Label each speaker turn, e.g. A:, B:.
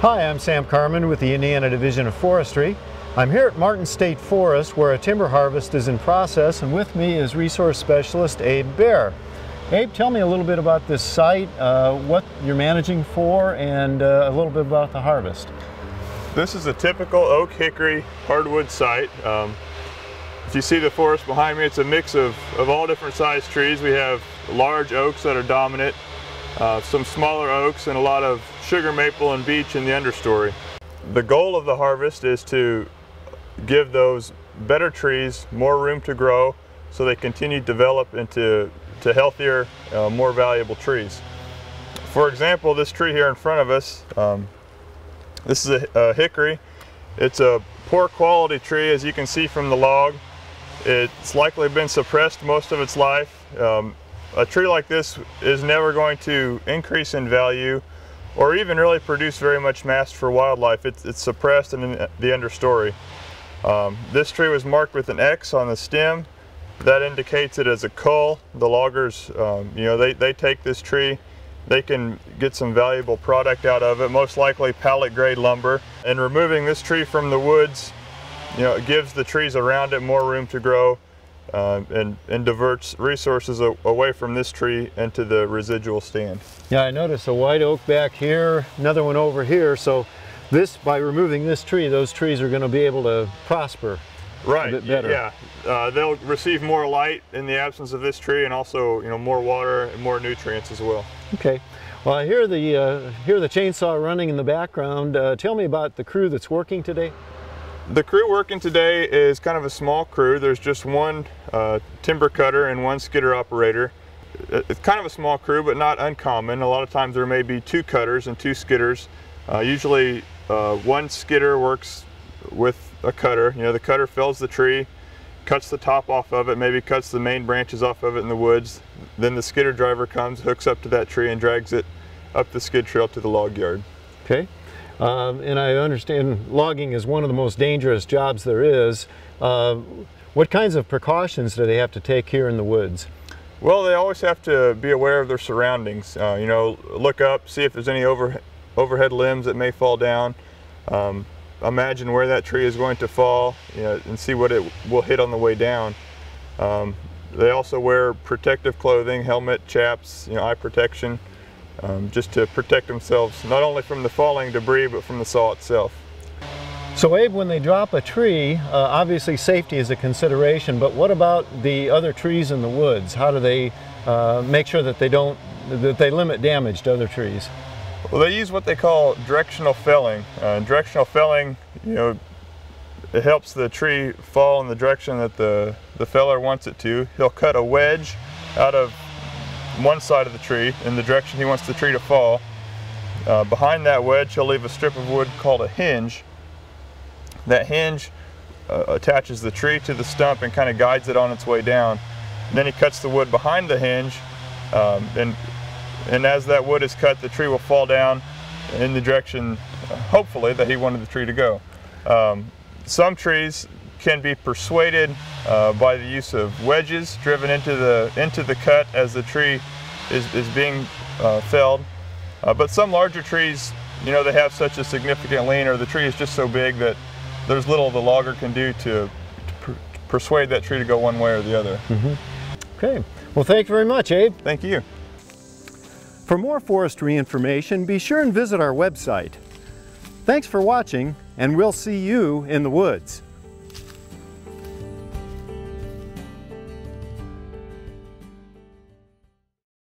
A: Hi, I'm Sam Carman with the Indiana Division of Forestry. I'm here at Martin State Forest where a timber harvest is in process, and with me is Resource Specialist Abe Baer. Abe, tell me a little bit about this site, what you're managing for, and a little bit about the harvest.
B: This is a typical oak hickory hardwood site. If you see the forest behind me, it's a mix of all different size trees. We have large oaks that are dominant, some smaller oaks, and a lot of sugar maple and beech in the understory. The goal of the harvest is to give those better trees more room to grow so they continue to develop into healthier, more valuable trees. For example, this tree here in front of us, this is a hickory. It's a poor quality tree, as you can see from the log. It's likely been suppressed most of its life. A tree like this is never going to increase in value or even really produce very much mast for wildlife. It's suppressed in the understory. This tree was marked with an X on the stem. That indicates it as a cull. The loggers, they take this tree, they can get some valuable product out of it, most likely pallet grade lumber. And removing this tree from the woods, it gives the trees around it more room to grow and diverts resources away from this tree into the residual stand.
A: Yeah, I noticed a white oak back here, another one over here, so by removing this tree, those trees are going to be able to prosper a bit better.
B: Yeah, they'll receive more light in the absence of this tree, and also more water and more nutrients as well.
A: Okay. Well, I hear the chainsaw running in the background. Tell me about the crew that's working today.
B: The crew working today is kind of a small crew. There's just one timber cutter and one skidder operator. It's kind of a small crew, but not uncommon. A lot of times there may be two cutters and two skidders. Usually one skidder works with a cutter. The cutter fells the tree, cuts the top off of it, maybe cuts the main branches off of it in the woods. Then the skidder driver comes, hooks up to that tree, and drags it up the skid trail to the log yard.
A: Okay. And I understand logging is one of the most dangerous jobs there is. What kinds of precautions do they have to take here in the woods?
B: Well, they always have to be aware of their surroundings. Look up, see if there's any overhead limbs that may fall down. Imagine where that tree is going to fall, and see what it will hit on the way down. They also wear protective clothing, helmet, chaps, eye protection. Just to protect themselves not only from the falling debris but from the saw itself.
A: So Abe, when they drop a tree, obviously safety is a consideration, but what about the other trees in the woods? How do they make sure that they limit damage to other trees?
B: Well, they use what they call directional felling. Directional felling, it helps the tree fall in the direction that the feller wants it to. He'll cut a wedge out of one side of the tree in the direction he wants the tree to fall. Behind that wedge he'll leave a strip of wood called a hinge. That hinge attaches the tree to the stump and kind of guides it on its way down. And then he cuts the wood behind the hinge, and as that wood is cut, the tree will fall down in the direction, hopefully, that he wanted the tree to go. Some trees can be persuaded by the use of wedges driven into the cut as the tree is being felled. But some larger trees, they have such a significant lean, or the tree is just so big that there's little the logger can do to persuade that tree to go one way or the other.
A: Mm-hmm. Okay. Well, thank you very much, Abe.
B: Thank you.
A: For more forestry information, be sure and visit our website. Thanks for watching, and we'll see you in the woods.